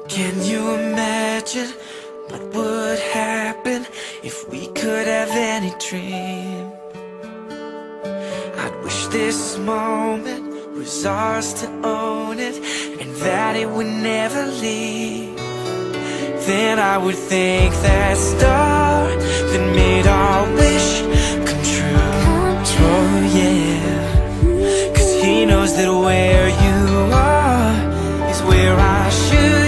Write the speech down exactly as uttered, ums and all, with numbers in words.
Can you imagine what would happen if we could have any dream? I'd wish this moment was ours to own it, and that it would never leave. Then I would thank that star that made our wish come true. Oh yeah, 'cause he knows that where you are is where I should